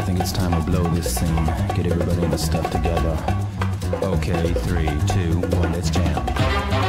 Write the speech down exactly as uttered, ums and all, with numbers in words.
think it's time to blow this scene. Get everybody in the stuff together. Okay, three, two, one, let's jam.